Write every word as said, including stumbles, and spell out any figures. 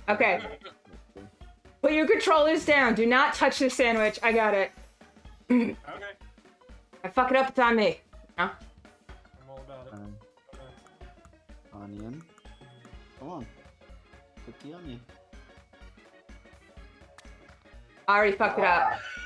Okay. Put your controllers down. Do not touch the sandwich. I got it. Okay. I fuck it up, it's on me. No? I'm all about it. Um, Okay. onion. Come on. Put the onion. I already fucked it up.